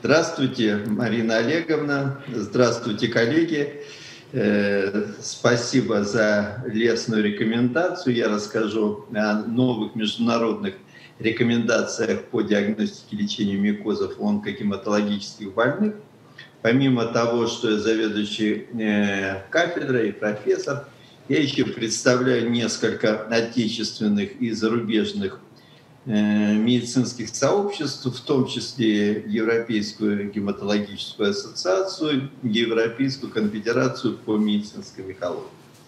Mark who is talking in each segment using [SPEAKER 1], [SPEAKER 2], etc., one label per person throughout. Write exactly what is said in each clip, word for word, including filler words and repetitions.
[SPEAKER 1] Здравствуйте, Марина Олеговна. Здравствуйте, коллеги. Э, Спасибо за лестную рекомендацию. Я расскажу о новых международных рекомендациях по диагностике и лечению микозов у онкогематологических больных. Помимо того, что я заведующий э, кафедрой и профессор, я еще представляю несколько отечественных и зарубежных медицинских сообществ, в том числе Европейскую гематологическую ассоциацию, Европейскую конфедерацию по медицинской микологии.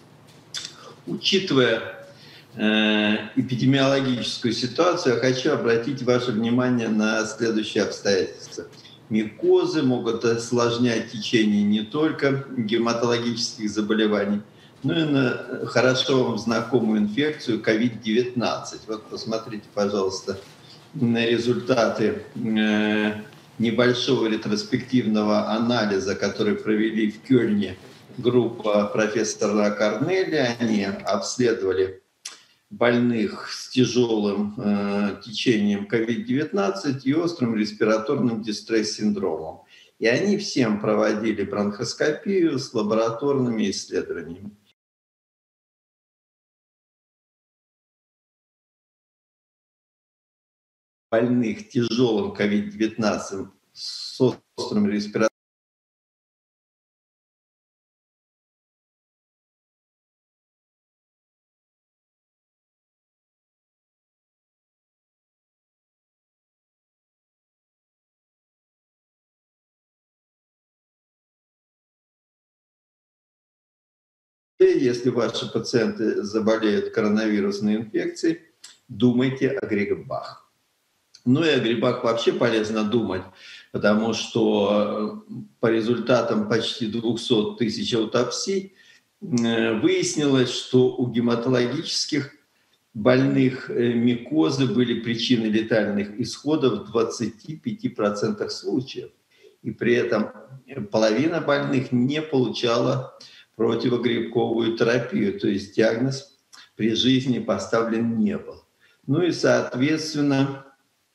[SPEAKER 1] Учитывая э, эпидемиологическую ситуацию, я хочу обратить ваше внимание на следующие обстоятельства. Микозы могут осложнять течение не только гематологических заболеваний, ну и на хорошо вам знакомую инфекцию ковид девятнадцать. Вот посмотрите, пожалуйста, на результаты э, небольшого ретроспективного анализа, который провели в Кёльне группа профессора Корнеля. Они обследовали больных с тяжелым э, течением ковид девятнадцать и острым респираторным дистресс-синдромом. И они всем проводили бронхоскопию с лабораторными исследованиями. Больных тяжелым ковид девятнадцать с острым респираторным Если ваши пациенты заболеют коронавирусной инфекцией, думайте о грибах. Ну и о грибах вообще полезно думать, потому что по результатам почти двухсот тысяч аутопсий выяснилось, что у гематологических больных микозы были причиной летальных исходов в двадцати пяти процентах случаев. И при этом половина больных не получала противогрибковую терапию, то есть диагноз при жизни поставлен не был. Ну и, соответственно,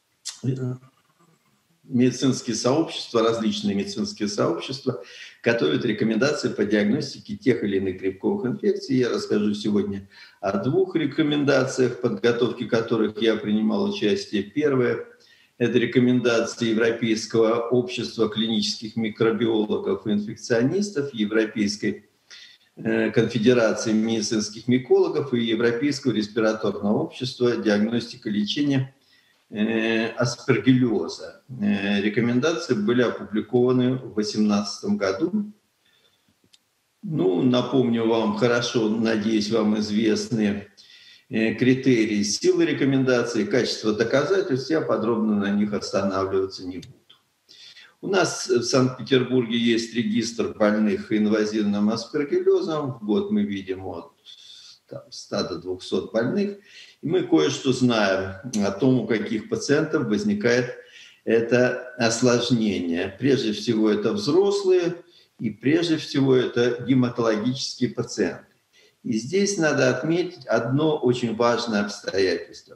[SPEAKER 1] медицинские сообщества, различные медицинские сообщества готовят рекомендации по диагностике тех или иных грибковых инфекций. Я расскажу сегодня о двух рекомендациях, подготовки которых я принимал участие. Первое – это рекомендации Европейского общества клинических микробиологов и инфекционистов, Европейской конфедерации медицинских микологов и Европейского респираторного общества диагностика и лечения аспергиллеза. Рекомендации были опубликованы в две тысячи восемнадцатом году. Ну, напомню вам, хорошо, надеюсь, вам известны критерии силы рекомендаций, качество доказательств, я подробно на них останавливаться не буду. У нас в Санкт-Петербурге есть регистр больных инвазивным аспергиллезом. В год мы видим от ста до двухсот больных. И мы кое-что знаем о том, у каких пациентов возникает это осложнение. Прежде всего, это взрослые, и прежде всего, это гематологические пациенты. И здесь надо отметить одно очень важное обстоятельство.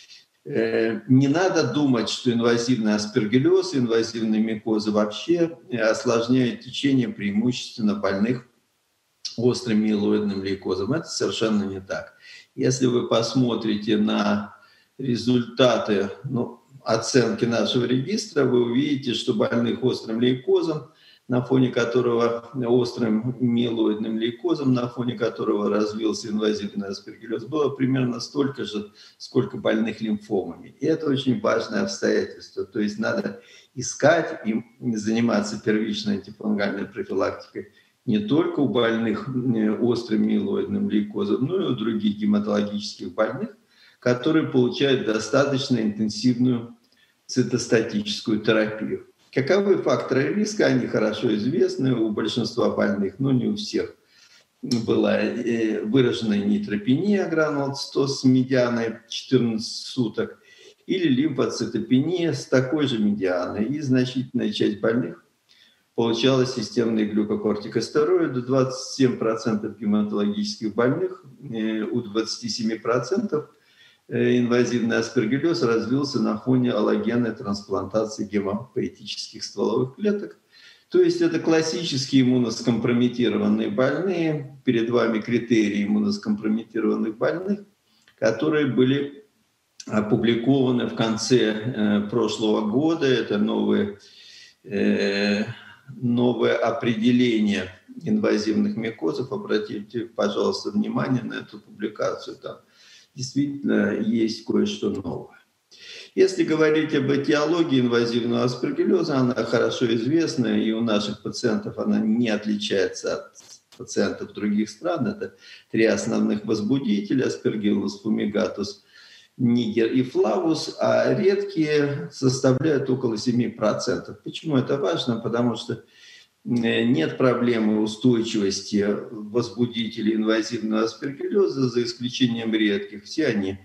[SPEAKER 1] Не надо думать, что инвазивный аспергиллез, инвазивные микозы вообще осложняют течение преимущественно больных острым миелоидным лейкозом. Это совершенно не так. Если вы посмотрите на результаты ну, оценки нашего регистра, вы увидите, что больных острым лейкозом, на фоне которого, острым миелоидным лейкозом, на фоне которого развился инвазивный аспергиллез, было примерно столько же, сколько больных лимфомами. И это очень важное обстоятельство. То есть надо искать и заниматься первичной антифунгальной профилактикой не только у больных острым миелоидным лейкозом, но и у других гематологических больных, которые получают достаточно интенсивную цитостатическую терапию. Каковы факторы риска, они хорошо известны у большинства больных, но не у всех. Была выраженная нейтропения гранулоцитоз с медианой четырнадцать суток или лимфоцитопения с такой же медианой. И значительная часть больных получала системные глюкокортикостероиды. двадцать семь процентов гематологических больных, у двадцати семи процентов инвазивный аспергиллез развился на фоне аллогенной трансплантации гемопоэтических стволовых клеток. То есть это классические иммуноскомпрометированные больные. Перед вами критерии иммуноскомпрометированных больных, которые были опубликованы в конце э, прошлого года. Это новые, э, новое определение инвазивных микозов. Обратите, пожалуйста, внимание на эту публикацию. Там действительно есть кое-что новое. Если говорить об этиологии инвазивного аспергиллеза, она хорошо известна, и у наших пациентов она не отличается от пациентов других стран. Это три основных возбудителя: аспергиллус фумигатус, нигер и флавус, а редкие составляют около семи процентов. Почему это важно? Потому что нет проблемы устойчивости возбудителей инвазивного аспергиллеза, за исключением редких. Все они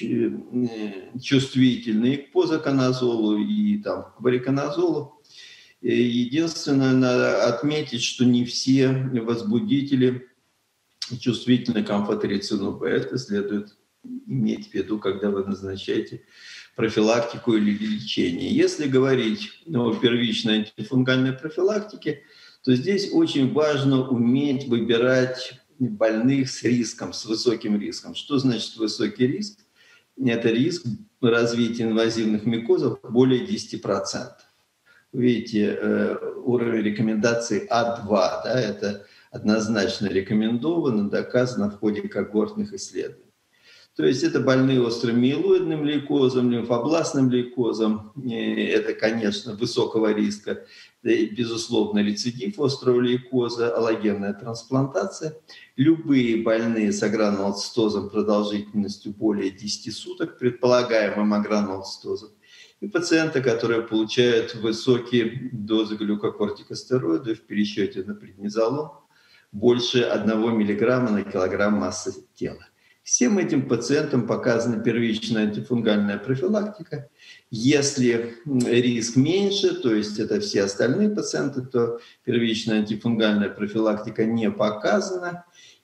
[SPEAKER 1] чувствительны к позаконазолу и там, к вариконазолу. Единственное, надо отметить, что не все возбудители чувствительны к амфотерицину Б. Это следует иметь в виду, когда вы назначаете профилактику или лечение. Если говорить о первичной антифунгальной профилактике, то здесь очень важно уметь выбирать больных с риском, с высоким риском. Что значит высокий риск? Это риск развития инвазивных микозов более десяти процентов. Видите, уровень рекомендаций А два, да, это однозначно рекомендовано, доказано в ходе когортных исследований. То есть это больные острым миелоидным лейкозом, лимфобластным лейкозом. Это, конечно, высокого риска. Безусловно, рецидив острого лейкоза, аллогенная трансплантация. Любые больные с агранулоцитозом продолжительностью более десяти суток, предполагаемым агранулоцитозом. И пациенты, которые получают высокие дозы глюкокортикостероидов в пересчете на преднизолон больше одного миллиграмма на килограмм массы тела. Всем этим пациентам показана первичная антифунгальная профилактика. Если риск меньше, то есть это все остальные пациенты, то первичная антифунгальная профилактика не показана,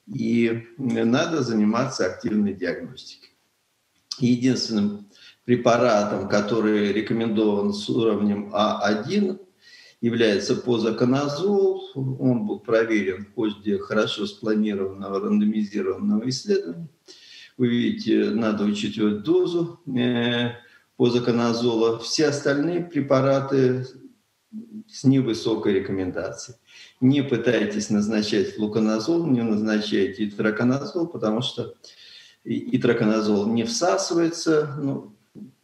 [SPEAKER 1] и надо заниматься активной диагностикой. Единственным препаратом, который рекомендован с уровнем А один, является позаконазол. Он был проверен в ходе хорошо спланированного рандомизированного исследования. Вы видите, надо учитывать дозу позаконазола. Все остальные препараты с невысокой рекомендацией. Не пытайтесь назначать флуконазол, не назначайте итраконазол, потому что итраконазол не всасывается, ну,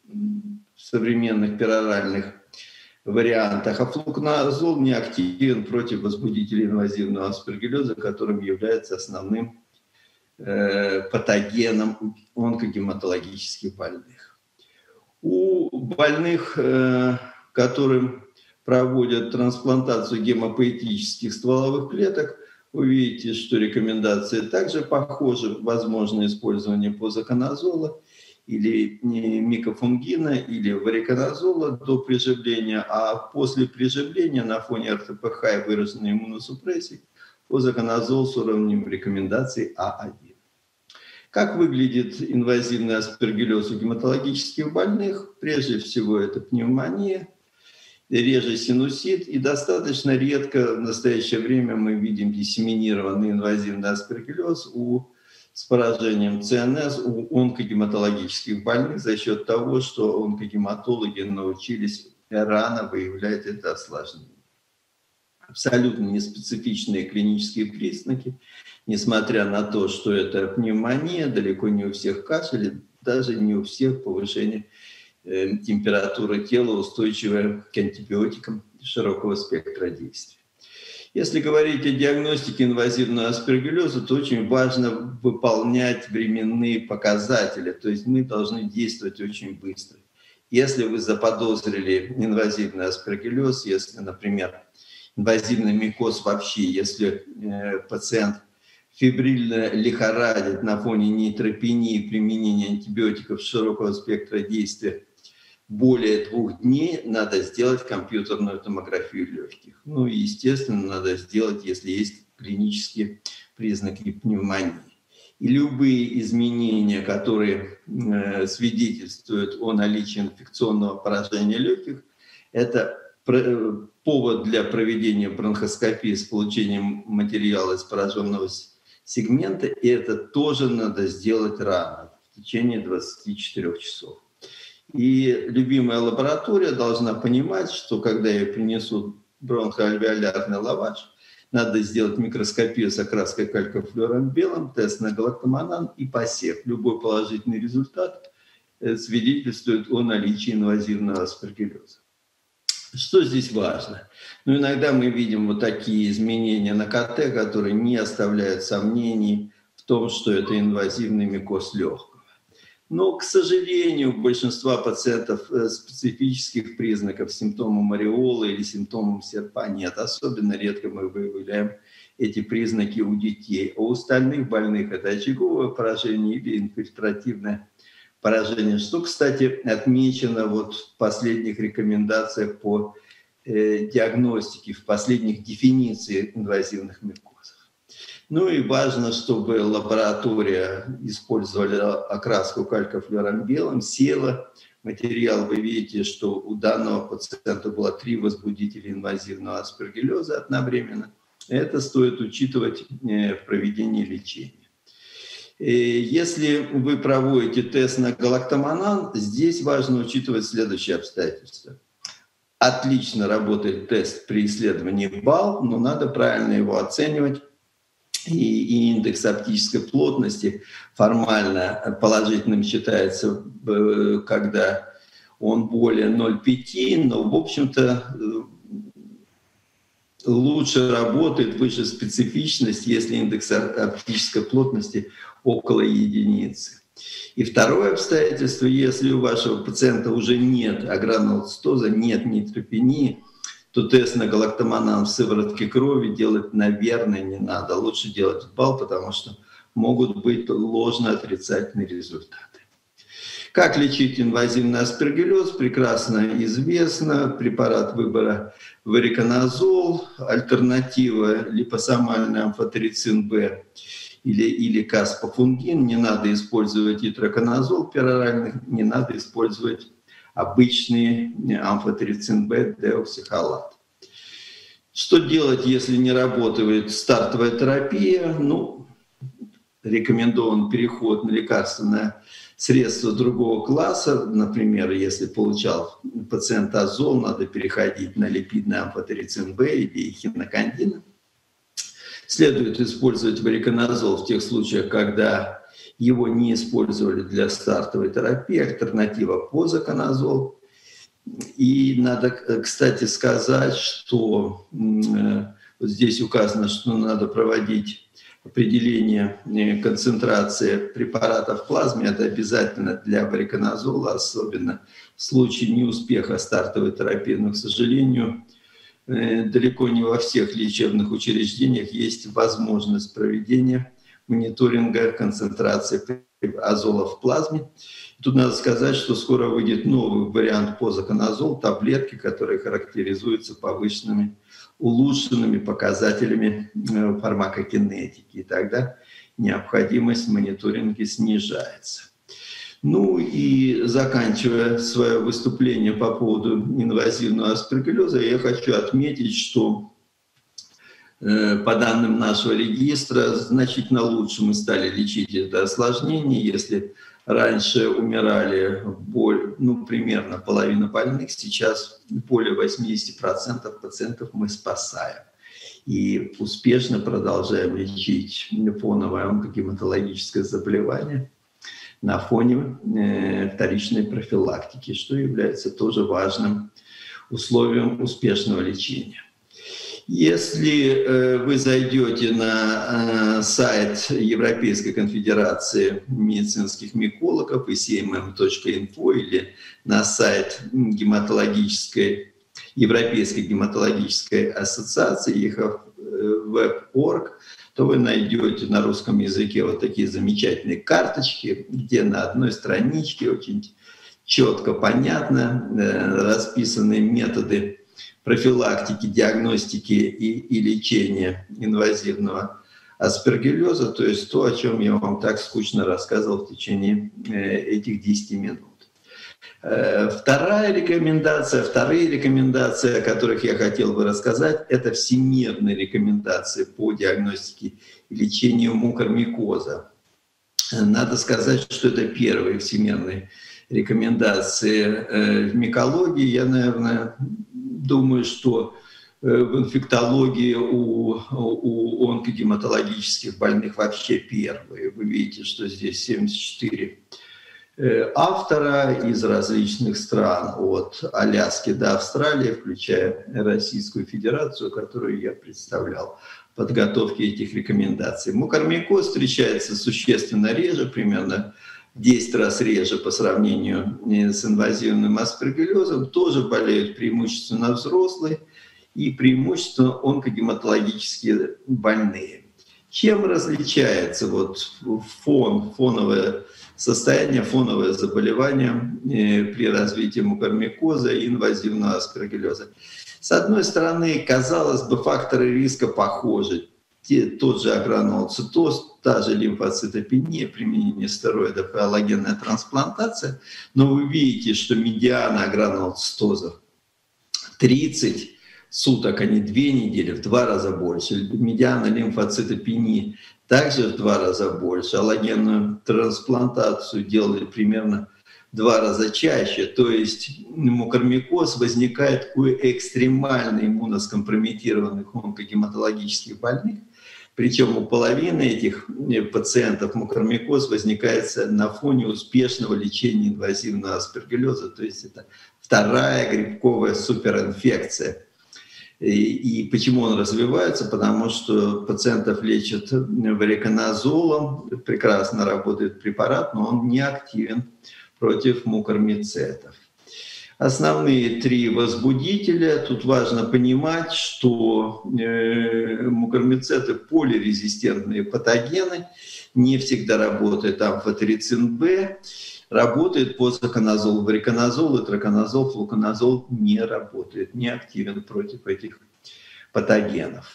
[SPEAKER 1] в современных пероральных вариантах, а флуконазол не активен против возбудителей инвазивного аспергиллеза, которым является основным э, патогеном онкогематологических больных. У больных, э, которым проводят трансплантацию гемопоэтических стволовых клеток, вы видите, что рекомендации также похожи. Возможно использование позаконазола или микофунгина, или вариконазола до приживления, а после приживления на фоне эр тэ пэ ха и выраженной иммуносупрессии позаконазол с уровнем рекомендаций А один. Как выглядит инвазивный аспергиллез у гематологических больных? Прежде всего это пневмония, реже синусит, и достаточно редко в настоящее время мы видим диссеминированный инвазивный аспергиллез у с поражением цэ эн эс у онкогематологических больных за счет того, что онкогематологи научились рано выявлять это осложнение. Абсолютно неспецифичные клинические признаки, несмотря на то, что это пневмония, далеко не у всех кашель, даже не у всех повышение э, температуры тела, устойчивое к антибиотикам широкого спектра действия. Если говорить о диагностике инвазивного аспергиллеза, то очень важно выполнять временные показатели, то есть мы должны действовать очень быстро. Если вы заподозрили инвазивный аспергиллез, если, например, инвазивный микоз вообще, если э, пациент фебрильно лихорадит на фоне нейтропении и применения антибиотиков широкого спектра действия, более двух дней надо сделать компьютерную томографию легких. Ну и, естественно, надо сделать, если есть клинические признаки пневмонии. и любые изменения, которые э, свидетельствуют о наличии инфекционного поражения легких, это повод для проведения бронхоскопии с получением материала из пораженного сегмента, и это тоже надо сделать рано, в течение двадцати четырёх часов. И любимая лаборатория должна понимать, что когда ей принесут бронхоальвеолярный лаваш, надо сделать микроскопию с окраской калькофлюором белым, тест на галактоманан и посев. Любой положительный результат свидетельствует о наличии инвазивного аспергиллеза. Что здесь важно? Ну, иногда мы видим вот такие изменения на ка тэ, которые не оставляют сомнений в том, что это инвазивный микоз легкого. Но, к сожалению, у большинства пациентов специфических признаков симптомов ореолы или симптомов серпа нет. Особенно редко мы выявляем эти признаки у детей. А у остальных больных это очаговое поражение или инфильтративное поражение, что, кстати, отмечено вот в последних рекомендациях по э, диагностике, в последних дефинициях инвазивных микозов. Ну и важно, чтобы лаборатория использовала окраску калькофлюором белым, села материал. Вы видите, что у данного пациента было три возбудителя инвазивного аспергиллеза одновременно. Это стоит учитывать э, в проведении лечения. Если вы проводите тест на галактоманан, здесь важно учитывать следующие обстоятельства. Отлично работает тест при исследовании балл, но надо правильно его оценивать. И, и индекс оптической плотности формально положительным считается, когда он более ноль целых пять десятых, но, в общем-то, лучше работает, выше специфичность, если индекс оптической плотности около единицы. И второе обстоятельство, если у вашего пациента уже нет агранулоцитоза, нет нейтропении, то тест на галактоманан в сыворотке крови делать, наверное, не надо. Лучше делать в балл, потому что могут быть ложно-отрицательные результаты. Как лечить инвазивный аспергиллез? Прекрасно известно. Препарат выбора вариконазол, альтернатива липосомальный амфотерицин Б или, или каспофунгин. Не надо использовать итроконазол пероральный, не надо использовать обычный амфотерицин Б, деоксихолат. Что делать, если не работает стартовая терапия? Ну, рекомендован переход на лекарственное средство другого класса. Например, если получал пациент азол, надо переходить на липидный амфотерицин Б или хинокандин. Следует использовать вариконазол в тех случаях, когда его не использовали для стартовой терапии, альтернатива позаконазол. И надо, кстати, сказать, что вот здесь указано, что надо проводить определение концентрации препарата в плазме. Это обязательно для вариконазола, особенно в случае неуспеха стартовой терапии. Но, к сожалению, далеко не во всех лечебных учреждениях есть возможность проведения мониторинга концентрации азола в плазме. Тут надо сказать, что скоро выйдет новый вариант позаконазол, таблетки, которые характеризуются повышенными, улучшенными показателями фармакокинетики. И тогда необходимость мониторинга снижается. Ну и заканчивая свое выступление по поводу инвазивного аспергиллеза, я хочу отметить, что по данным нашего регистра, значительно лучше мы стали лечить это осложнение. Если раньше умирали более, ну, примерно половина больных, сейчас более восемьдесят процентов пациентов мы спасаем. И успешно продолжаем лечить фоновое онкогематологическое заболевание на фоне вторичной профилактики, что является тоже важным условием успешного лечения. Если э, вы зайдете на э, сайт Европейской конфедерации медицинских микологов и си эм эм точка инфо или на сайт гематологической, Европейской гематологической ассоциации и эйч эф веб точка орг, то вы найдете на русском языке вот такие замечательные карточки, где на одной страничке очень четко, понятно э, расписаны методы профилактики, диагностики и, и лечения инвазивного аспергиллеза, то есть то, о чем я вам так скучно рассказывал в течение этих десяти минут. Вторая рекомендация, вторые рекомендации, о которых я хотел бы рассказать, это всемирные рекомендации по диагностике и лечению мукормикоза. Надо сказать, что это первые всемирные рекомендации в микологии. Я, наверное, думаю, что в инфектологии у, у онкогематологических больных вообще первые. Вы видите, что здесь семьдесят четыре автора из различных стран, от Аляски до Австралии, включая Российскую Федерацию, которую я представлял в подготовке этих рекомендаций. Мукормикоз встречается существенно реже, примерно в десять раз реже по сравнению с инвазивным аспергиллезом. Тоже болеют преимущественно взрослые и преимущественно онкогематологические больные. Чем различается вот фон, фоновое состояние, фоновое заболевание при развитии мукормикоза и инвазивного аспергиллеза? С одной стороны, казалось бы, факторы риска похожи. Те, тот же агранулоцитоз, та же лимфоцитопения, применение стероидов и аллогенная трансплантация. Но вы видите, что медиана агранулоцитозов тридцать суток, а не две недели, в два раза больше. Медиана лимфоцитопении также в два раза больше. Аллогенную трансплантацию делали примерно в два раза чаще. То есть мукормикоз возникает у экстремально иммуноскомпрометированных онкогематологических больных. Причем у половины этих пациентов мукормикоз возникает на фоне успешного лечения инвазивного аспергиллеза. То есть это вторая грибковая суперинфекция. И, и почему он развивается? Потому что пациентов лечат вариконазолом, прекрасно работает препарат, но он не активен против мукормицетов. Основные три возбудителя. Тут важно понимать, что э, мукормицеты полирезистентные патогены, не всегда работает амфотерицин Б, работает позаконазол, вариконазол, итраконазол, флуконазол не работает, не активен против этих патогенов.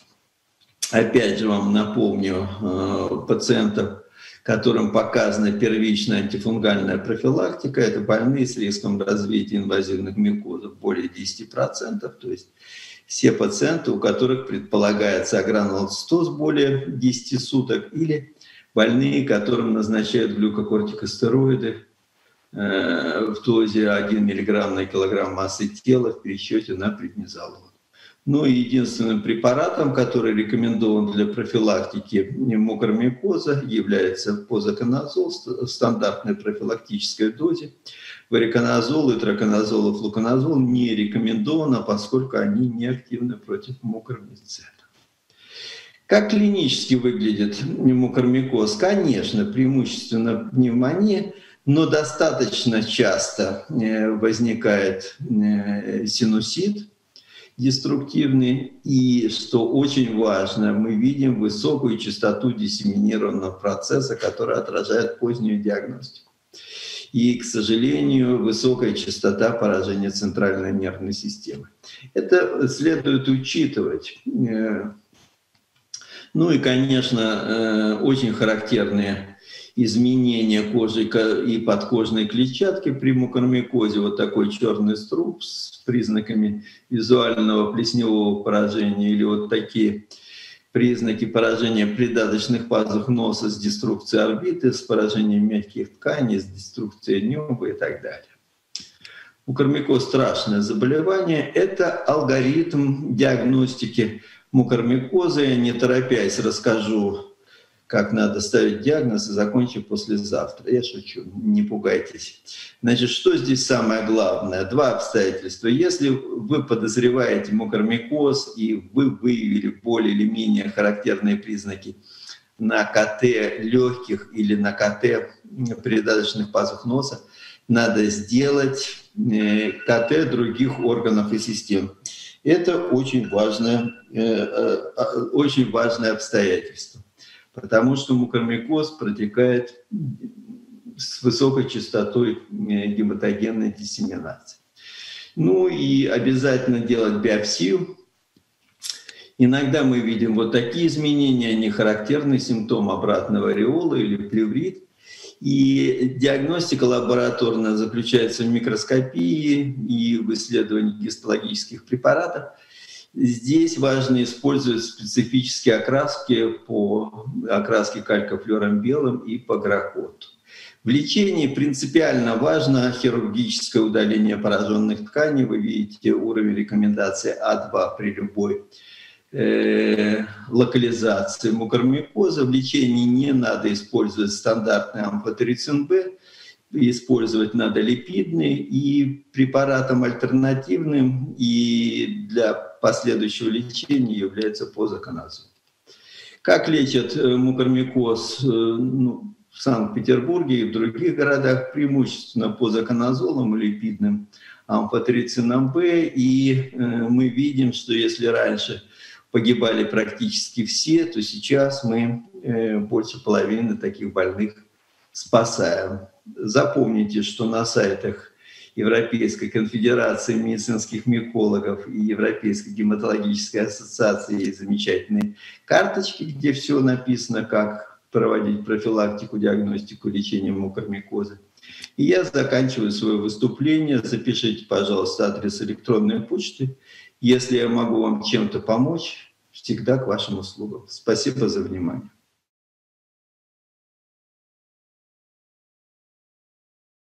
[SPEAKER 1] Опять же вам напомню э, пациентов, которым показана первичная антифунгальная профилактика, это больные с риском развития инвазивных микозов более десяти процентов, то есть все пациенты, у которых предполагается агранулоцитоз более десяти суток, или больные, которым назначают глюкокортикостероиды э, в дозе один миллиграмм на килограмм массы тела в пересчете на преднизолон. Ну и единственным препаратом, который рекомендован для профилактики мукормикоза, является позаконазол в стандартной профилактической дозе. Вариконазол, итраконазол и флуконазол не рекомендовано, поскольку они не активны против мукормицетов. Как клинически выглядит мукормикоз? Конечно, преимущественно пневмония, но достаточно часто возникает синусит деструктивный, и, что очень важно, мы видим высокую частоту диссеминированного процесса, который отражает позднюю диагностику. И, к сожалению, высокая частота поражения центральной нервной системы. Это следует учитывать. Ну и, конечно, очень характерные изменения кожи и подкожной клетчатки при мукормикозе. Вот такой черный струп с признаками визуального плесневого поражения, или вот такие признаки поражения придаточных пазух носа с деструкцией орбиты, с поражением мягких тканей, с деструкцией неба и так далее. Мукормикоз – страшное заболевание. Это алгоритм диагностики мукормикоза. Я, не торопясь, расскажу, как надо ставить диагноз, и закончу послезавтра. Я шучу, не пугайтесь. Значит, что здесь самое главное? Два обстоятельства. Если вы подозреваете мукормикоз, и вы выявили более или менее характерные признаки на ка тэ легких или на ка тэ придаточных пазух носа, надо сделать ка тэ других органов и систем. Это очень важное, очень важное обстоятельство. Потому что мукормикоз протекает с высокой частотой гематогенной диссеминации. Ну и обязательно делать биопсию Иногда мы видим вот такие изменения, они характерный симптом обратного ореола или плеврит. И диагностика лабораторная заключается в микроскопии и в исследовании гистологических препаратов. Здесь важно использовать специфические окраски по окраске калькофлюором белым и по грохоту. В лечении принципиально важно хирургическое удаление пораженных тканей. Вы видите уровень рекомендации А два при любой э, локализации мукормикоза. В лечении не надо использовать стандартный амфотерицин Б, использовать надо липидный, и препаратом альтернативным и для последующего лечения является позаконазол. Как лечат мукормикоз ну, в Санкт-Петербурге и в других городах? Преимущественно позаконазолом и липидным амфотерицином Б. И мы видим, что если раньше погибали практически все, то сейчас мы больше половины таких больных спасаем. Запомните, что на сайтах Европейской конфедерации медицинских микологов и Европейской гематологической ассоциации есть замечательные карточки, где все написано, как проводить профилактику, диагностику, лечение мукормикоза. И я заканчиваю свое выступление. Запишите, пожалуйста, адрес электронной почты. Если я могу вам чем-то помочь, всегда к вашим услугам. Спасибо за внимание.